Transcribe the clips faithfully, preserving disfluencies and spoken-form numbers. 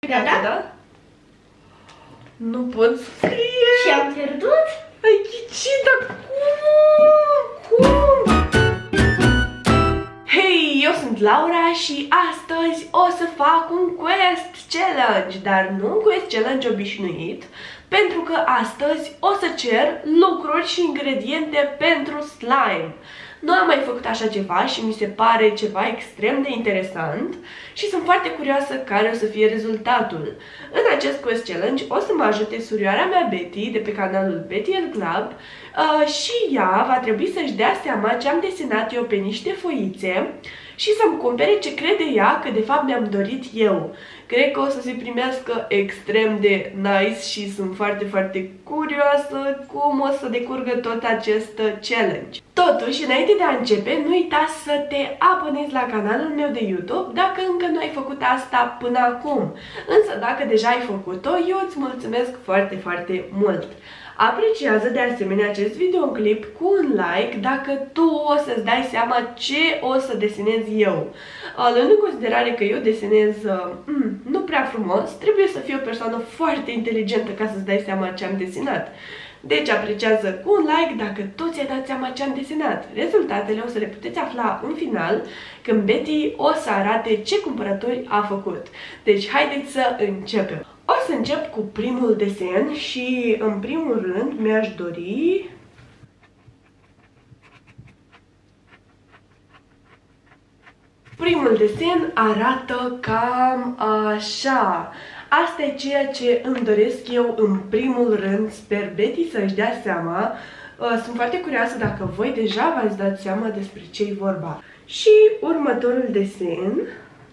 Gata, da? Nu pot scrie. Și am pierdut? Ai ghicit, dar cum? Cum? Hei, eu sunt Laura și astăzi o să fac un quest challenge, dar nu un quest challenge obișnuit, pentru că astăzi o să cer lucruri și ingrediente pentru slime. Nu am mai făcut așa ceva și mi se pare ceva extrem de interesant și sunt foarte curioasă care o să fie rezultatul. În acest quest challenge o să mă ajute surioara mea Betty de pe canalul Betty and Club uh, și ea va trebui să-și dea seama ce am desenat eu pe niște foițe și să-mi cumpere ce crede ea că de fapt mi-am dorit eu. Cred că o să se primească extrem de nice și sunt foarte, foarte curioasă cum o să decurgă tot acest challenge. Totuși, înainte de a începe, nu uita să te abonezi la canalul meu de YouTube dacă încă nu ai făcut asta până acum. Însă, dacă deja ai făcut-o, eu îți mulțumesc foarte, foarte mult. Apreciază de asemenea acest videoclip cu un like dacă tu o să-ți dai seama ce o să desenez eu. Luând în considerare că eu desenez mm, nu prea frumos, trebuie să fii o persoană foarte inteligentă ca să-ți dai seama ce am desenat. Deci apreciază cu un like dacă tu ți-ai dat seama ce am desenat. Rezultatele o să le puteți afla în final, când Betty o să arate ce cumpărături a făcut. Deci haideți să începem. O să încep cu primul desen și în primul rând mi-aș dori primul desen arată cam așa. Asta e ceea ce îmi doresc eu în primul rând. Sper Betty să-și dea seama. Sunt foarte curioasă dacă voi deja v-ați dat seama despre ce-i vorba. Și următorul desen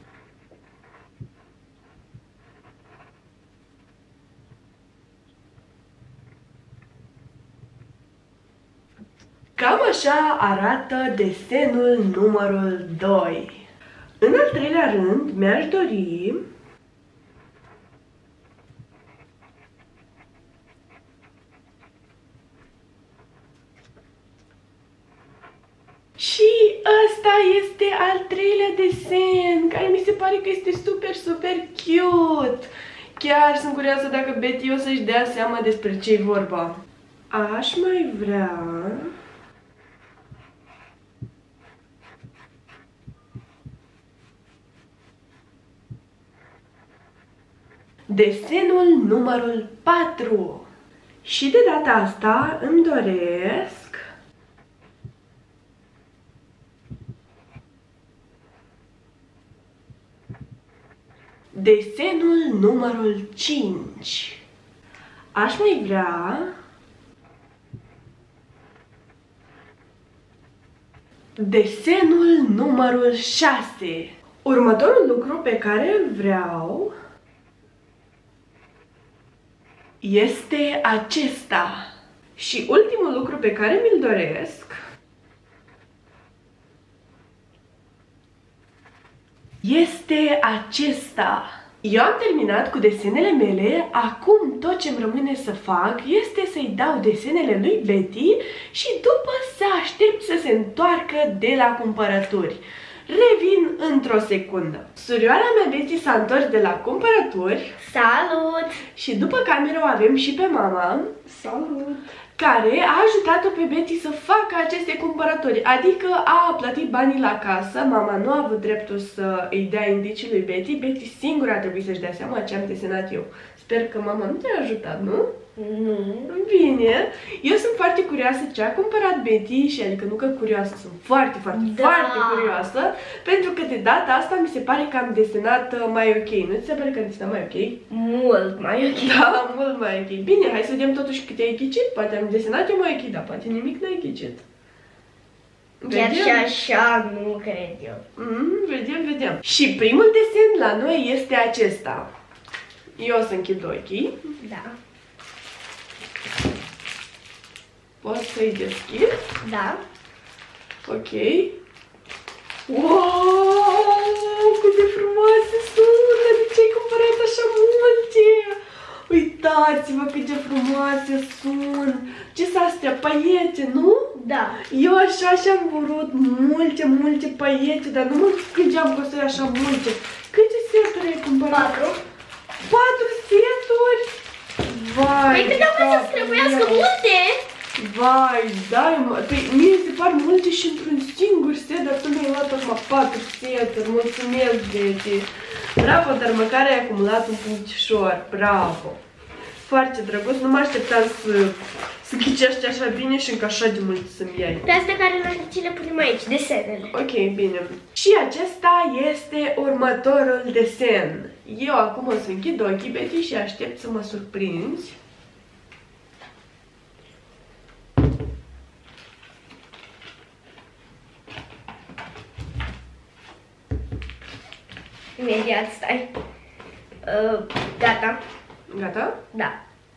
cam așa arată desenul numărul doi. În al treilea rând, mi-aș dori și ăsta este al treilea desen, care mi se pare că este super, super cute. Chiar sunt curioasă dacă Betty o să-și dea seama despre ce-i vorba. Aș mai vrea desenul numărul patru. Și de data asta îmi doresc desenul numărul cinci. Aș mai vrea desenul numărul șase. Următorul lucru pe care îl vreau este acesta. Și ultimul lucru pe care mi-l doresc este acesta. Eu am terminat cu desenele mele, acum tot ce îmi rămâne să fac este să-i dau desenele lui Betty și după să aștept să se întoarcă de la cumpărături. Revin într-o secundă. Surioara mea Betty s-a întors de la cumpărături. Salut! Și după cameră o avem și pe mama. Salut! Care a ajutat-o pe Betty să facă aceste cumpărături. Adică a plătit banii la casă, mama nu a avut dreptul să îi dea indicii lui Betty. Betty singura a trebuit să-și dea seama ce am desenat eu. Sper că mama nu te-a ajutat, nu? Nu. Bine. Eu sunt foarte curioasă ce a cumpărat Betty și adică nu că curioasă, sunt foarte, foarte, da. foarte curioasă. Pentru că de data asta mi se pare că am desenat mai ok. Nu ți se pare că am desenat mai ok? Mult mai ok. Da, mult mai ok. Bine, hai să vedem totuși câte ai ghicit. Poate am desenat eu mai ok, dar poate nimic n-ai ghicit. Chiar și așa nu cred eu. Mm, vedem, vedem. Și primul desen la noi este acesta. Eu o să închid ochii. Da. Poți să-i deschid? Da. Ok. Wow, cât de frumoase sunt! De ce ai cumpărat așa multe? Uitați-vă cât de frumoase sunt! Ce sunt astea? Paiete, nu? Da. Eu așa și-am vrut multe, multe paiete, dar nu mă gândeam că o să așa multe. Câte seturi ai cumpărat? Patru. Eu credeam că să trebuiască multe. Vai, dai, mă, păi mie se par multe și într-un singur set, dar tu mi-ai luat acum patru seturi, mulțumesc, Betty. Bravo, dar măcar ai acumulat un punctișor, bravo. Foarte drăguț, nu mă așteptam să, să ghicești așa bine și încă așa de mult să-mi iai. Pe astea care noi le punem aici, desenele. Ok, bine. Și acesta este următorul desen. Eu acum o să închid ochii, Betty, și aștept să mă surprinzi. Imediat, stai. Uh, gata. Gata? Da.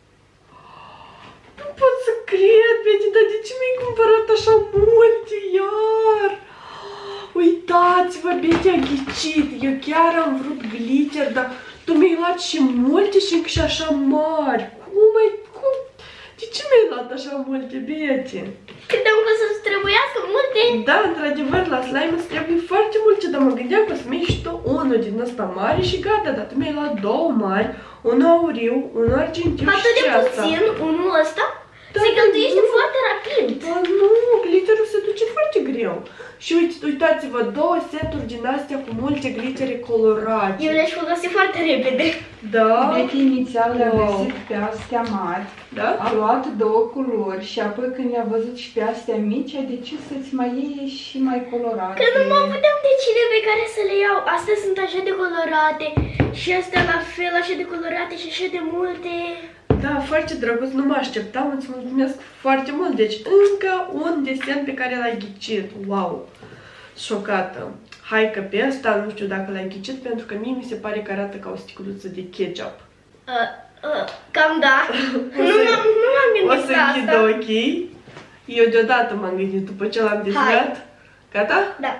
Nu pot să cred, Betty, dar de ce mi-ai cumpărat așa multe iar? Uitați-vă, Betty a ghicit. Eu chiar am vrut glitter, dar tu mi-ai luat și multe și încă și așa mari. Cum ai... Cum? De ce mi-ai luat așa multe, Betty? Credeam că să-ți trebuiască multe. Da, într-adevăr, la slime îți trebuie foarte multe, dar mă gândeam că o să-mi iei și tu unul din ăsta mare și gata, dar tu mi-ai luat două mari, unul auriu, unul argintiu și Atât de ce asta? puțin, unul ăsta, Da, se cheltuiește nu. foarte rapid. Ba nu, glitterul se duce foarte greu. Și uite, uitați-vă, două seturi din astea cu multe glittere colorate. Eu le-aș folosi foarte repede. Da? Betty inițial le-a Wow. găsit pe astea mari, Da? a luat două culori și apoi când le-a văzut și pe astea mici, a decis să-ți mai iei și mai colorate. Că nu mă puteam decide pe care să le iau. Astea sunt așa de colorate și astea la fel așa de colorate și așa de multe. Da, foarte drăguț, nu mă așteptam, îți mulțumesc foarte mult. Deci încă un desen pe care l-ai ghicit. Wow! Șocată. Hai că pe ăsta nu știu dacă l-ai ghicit, pentru că mie mi se pare că arată ca o sticluță de ketchup. Uh, uh, cam da. O nu să- m-am nu m-am O gândit să la închid asta. ochii. Eu deodată m-am gândit după ce l-am desenat. Gata? Da.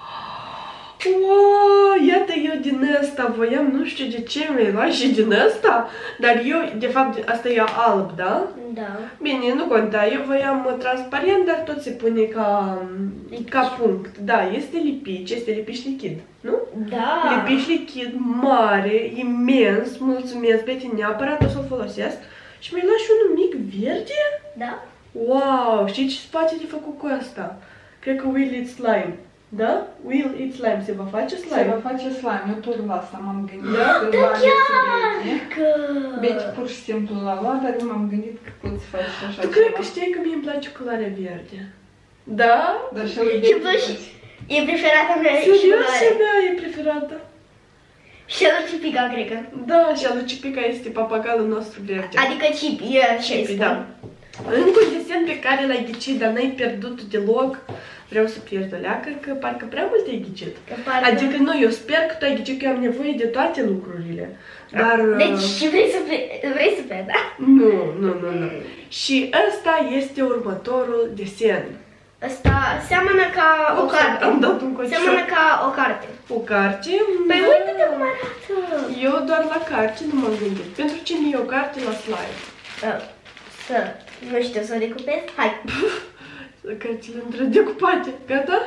Wow, iată, eu din ăsta voiam, nu știu de ce mi-ai luat și din ăsta, dar eu, de fapt, asta e alb, da? Da. Bine, nu conta, eu voiam transparent, dar tot se pune ca, ca punct. Da, este lipici, este lipici lichid, nu? Da. Lipici lichid mare, imens, mulțumesc, Betty, neapărat o să-l folosesc. Și mi-ai luat și unul mic verde? Da. Wow, știi ce spate de făcut cu asta? Cred că Will Eat Slime. Da? Will Eat Slime. Se va face slime? Se va face slime, eu tot la asta m-am gândit. Da? Când Da, l-a ales chiar! Betty. Că... Betty pur și simplu l-a luat, dar eu m-am gândit că poți să faci și așa Tu cred ceva. că știi că mie îmi place culoarea verde. Da? Dar și lui Și Betty plus poți. e preferata mea și Serios, și culoare. a mea e preferată. Și a lui Cipica, cred că. Da, și a lui Cipica este papagalul nostru verde. Adică Cipi, e așa Cipi, este. da. Încă un desen pe care l-ai ghicit, dar n-ai pierdut deloc. Vreau să pierd o leacă, că parcă prea mult ai ghicit. Că parcă... Adică nu, eu sper că tu ai ghicit, că eu am nevoie de toate lucrurile. Dar... Deci și vrei să pe... vrei să pe, da? Nu, nu, nu, nu. Și ăsta este următorul desen. Asta seamănă ca o Ups, carte. am dat un coșor. Seamănă ca o carte. O carte? Păi Da. uite-te cum arată. Eu doar la carte nu m-am gândit. Pentru ce mi e o carte la slime? Uh, Să, nu știu, să o decupez? Hai. Cărțile între decupate. Gata?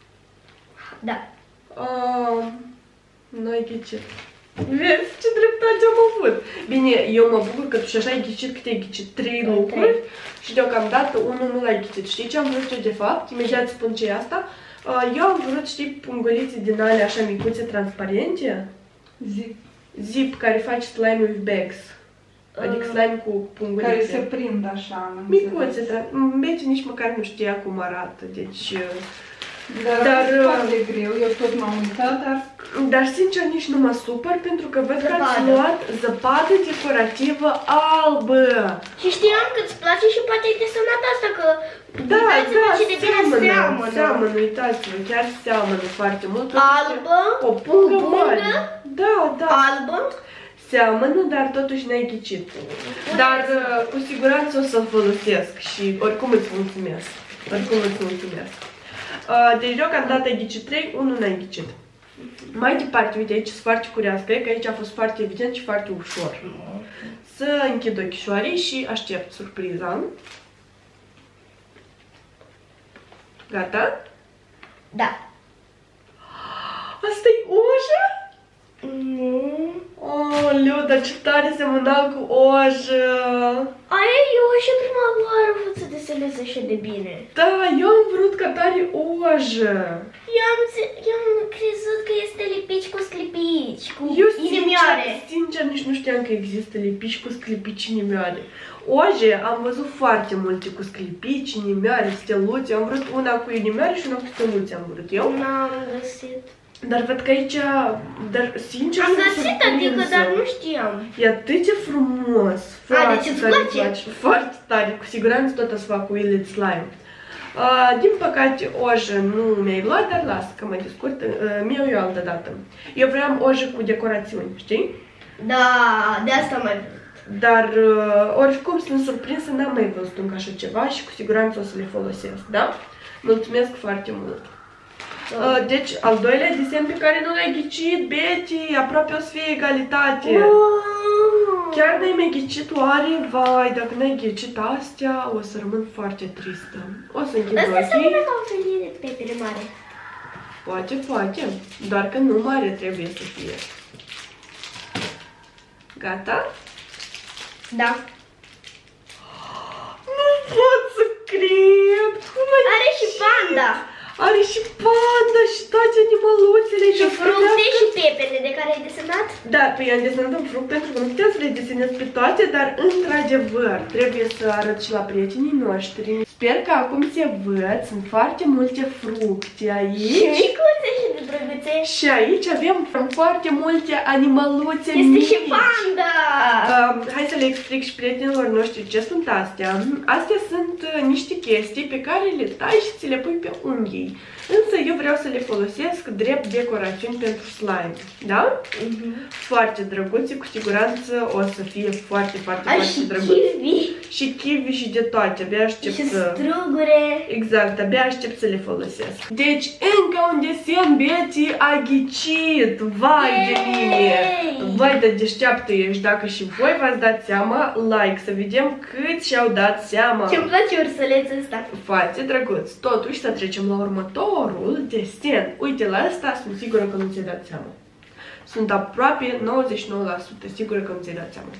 Da. Um, n-ai ghicit. Vezi ce dreptate am avut. Bine, eu mă bucur că tu și așa ai ghicit, cât ai ghicit? Trei Trei. lucruri și deocamdată unul nu l-ai ghicit. Știi ce am vrut eu de fapt? Imediat spun ce e asta. Uh, eu am vrut, știi, pungulițe din alea așa micuțe transparente. Zip, Zip care faci slime with bags. Adică slime cu pungulițe. care se prind așa, am Micuțe, înțeles. tra- Betty nici măcar nu știa cum arată, deci... uh, Dar, Dar, dar uh, foarte greu, eu tot m-am uitat, dar Dar sincer nici nu mă supăr pentru că văd că ați Zăpadă. luat zăpadă decorativă albă. Și știam că îți place și poate ai desenat asta, că Da, uitați-vă da, ce de bine seamănă, seamănă. seamănă, uitați-vă, chiar seamănă foarte mult. Albă, O pungă cu pungă, mare. Da, da. albă. Seamănă, dar totuși n-ai ghicit. Dar uh, cu siguranță o să-l folosesc și oricum îți mulțumesc. Oricum îți mulțumesc. Uh, deci deocamdată ai ghicit trei, unul n-ai ghicit. Mai departe, uite, aici sunt foarte curioasă, cred că aici a fost foarte evident și foarte ușor. Să închid ochișoarii și aștept surpriza. Gata? Da. Asta e ușa? Nu, Oh, Leu, dar ce tare semăna cu ojă! Aia eu și prima oară am vrut să desenez așa de bine. Da, eu am vrut ca tare ojă. Eu am, eu am crezut că este lipici cu sclipici, cu Eu inimioare. sincer, sincer nici nu știam că există lipici cu sclipici inimioare. Oje am văzut foarte multe cu sclipici, inimioare, steluțe. Am vrut una cu inimioare și una cu steluțe am vrut eu. N-am găsit. Dar văd că aici, dar sincer Am sunt găsit, adică, surprinsă. dar nu știam. E atât de frumos. Foarte deci îți tare place? îmi place. Foarte tare. Cu siguranță tot o să fac cu Will It Slime. Uh, din păcate, ojă nu mi-ai luat, dar las că mă descurc. Uh, mi-au eu altă dată. Eu vreau ojă cu decorațiuni, știi? Da, de asta mai vrut. Dar uh, oricum sunt surprinsă, n-am mai văzut încă așa ceva și cu siguranță o să le folosesc, da? Mulțumesc foarte mult! Uh, deci, al doilea desen pe care nu l-ai ghicit, Betty, aproape o să fie egalitate. Oh. Chiar n-ai mai ghicit oare? Vai, dacă n-ai ghicit astea, o să rămân foarte tristă. O să închid Asta ochii. seamănă ca un fel de pepere mare. Poate, poate. Doar că nu mare trebuie să fie. Gata? Da. Nu pot să cred! Cum ai Are și ghicit? panda. Are și panda și toate animăluțele. Și fructe și pepene de care ai desenat? Da, păi am desenat un fruct pentru că nu puteam să le desenez pe toate, dar într-adevăr trebuie să arăt și la prietenii noștri. Sper că acum se văd, sunt foarte multe fructe aici. Și micuțe și de drăguțe. Și aici avem foarte multe animăluțe Este mici. și panda. Uh, hai să le explic și prietenilor noștri ce sunt astea. Astea sunt uh, niște chestii pe care le tai și ți le pui pe unghii. Însă eu vreau să le folosesc drept decorațiuni pentru slime. Da? Uh-huh. Foarte drăguțe, cu siguranță o să fie foarte, foarte, Ai foarte și drăguțe. kiwi. Și kiwi și de toate, abia aștept Și să... strugure. Exact, abia aștept să le folosesc. Deci, încă un desen, Betty a ghicit! Vai de mine! Yay! Vai de deșteaptă ești! Dacă și voi v-ați dat seama, like, să vedem cât și-au dat seama. Ce-mi place ursulețul ăsta. Foarte drăguț! Totuși să trecem la următorul desen. Uite, la asta sunt sigură că nu ți-ai dat seama. Sunt aproape nouăzeci și nouă la sută sigură că nu ți-ai dat seama.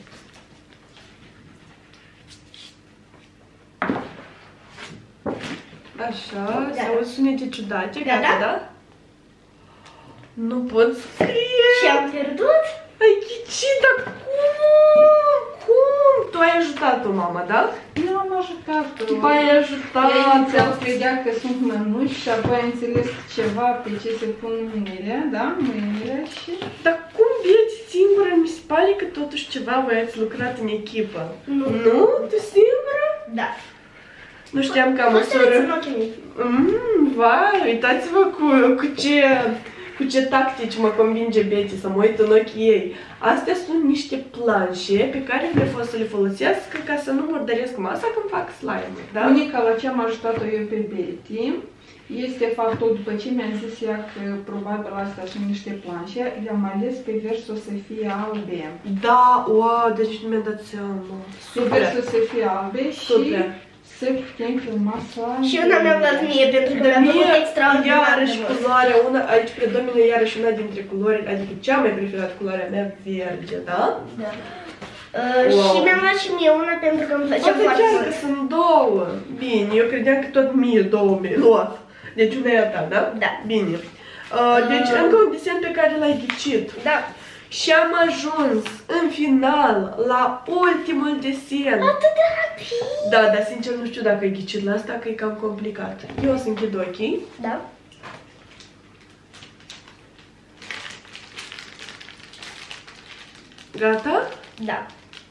Așa, Da. se auzi sunete ciudate, Da, gata, da? da? Nu pot scrie! Și am pierdut? Ai ghicit, dar cum? Cum? Tu ai ajutat-o, mama, da? Eu am ajutat-o. Tu ai Ea ajutat-o. inițial credea că sunt mănuși și apoi a înțeles ceva pe ce se pun mâinile, da? Mâinile și... Dar cum vieți singură? Mi se pare că totuși ceva voi ați lucrat în echipă. Nu. Nu? Tu singură? Da. Nu știam că am o Poți să soră. vedeți în ochii mei. Mmm, vai, uitați-vă cu, cu ce... Cu ce tactici mă convinge Betty să mă uit în ochii ei. Astea sunt niște planșe pe care le pot să le folosesc ca să nu murdăresc masa când fac slime-uri, da? Unica la ce am ajutat-o eu pe Betty este faptul, după ce mi-a zis ea că probabil astea sunt niște planșe, le-am ales pe vers o să fie albe. Da, wow, deci nu mi-a dat seama. Super să se fie albe și Super. să putem filma slime. Și una mi-a dat mie pentru că De mi-a plăcut mie, extraordinar de iarăși mult. culoarea, una, aici predomină iarăși una dintre culori, adică cea mai preferată culoarea mea, verde, da? Da. Uh, Wow. Și mi-am luat și mie una pentru că îmi plăcea Poate foarte chiar că mult. sunt două. Bine, eu credeam că tot mie două mi-ai luat. Deci una e a ta, da? Da. Bine. Uh, deci Uh. încă un desen pe care l-ai ghicit. Da. Și am ajuns în final la ultimul desen. Atât de rapid. Da, dar sincer nu știu dacă ai ghicit la asta, că e cam complicat. Eu o să închid ochii. Da. Gata? Da.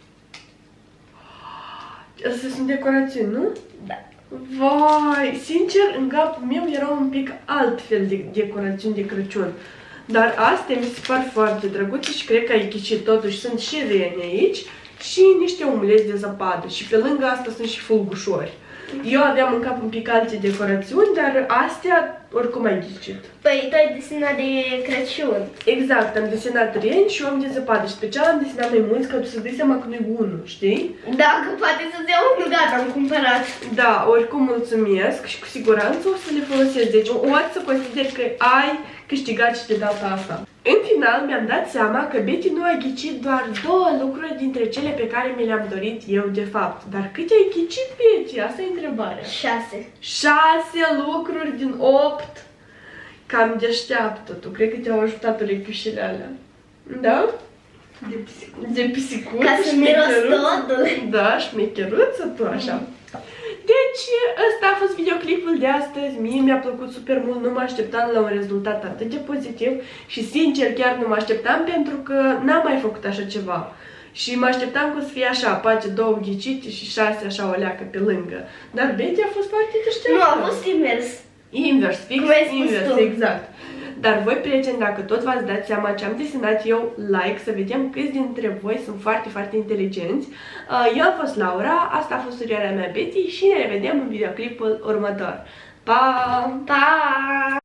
Astea sunt decorațiuni, nu? Da. Vai, sincer, în capul meu erau un pic altfel de decorațiuni de Crăciun. Dar astea mi se par foarte drăguțe și cred că ai ghicit. Totuși sunt și reni aici și niște omuleți de zăpadă. Și pe lângă asta sunt și fulgușori. Eu aveam în cap un pic alte decorațiuni, dar astea oricum ai ghicit. Păi tu ai desenat de Crăciun. Exact, am desenat reni și om de zăpadă. Și special am desenat mai mulți ca tu să dai seama că nu e unul, știi? Dacă poate să-ți iau unul, gata, am cumpărat. Da, oricum mulțumesc și cu siguranță o să le folosesc. Deci o să consider că ai câștigat și de data asta. În final mi-am dat seama că Betty nu a ghicit doar două lucruri dintre cele pe care mi le-am dorit eu de fapt. Dar câte ai ghicit, Betty? Asta e întrebarea. Șase. Șase lucruri din opt. Cam deșteaptă. Tu cred că te-au ajutat urechiușile alea. Da? De pisicuță. De pisicuță. Ca să miros totul. Da, șmecheruță tu așa. Deci, ăsta a fost videoclipul de astăzi. Mie mi-a plăcut super mult, nu mă așteptam la un rezultat atât de pozitiv și sincer chiar nu mă așteptam pentru că n-am mai făcut așa ceva. Și mă așteptam că o să fie așa, pace două ghicite și șase așa o leacă pe lângă. Dar Betty a fost foarte deșteaptă. Nu, a fost invers. Invers, fix Cum ai spus invers, tu. exact. Dar voi, prieteni, dacă tot v-ați dat seama ce am desenat eu, like, să vedem câți dintre voi sunt foarte, foarte inteligenți. Eu am fost Laura, asta a fost surioara mea Betty și ne revedem în videoclipul următor. Pa! Pa!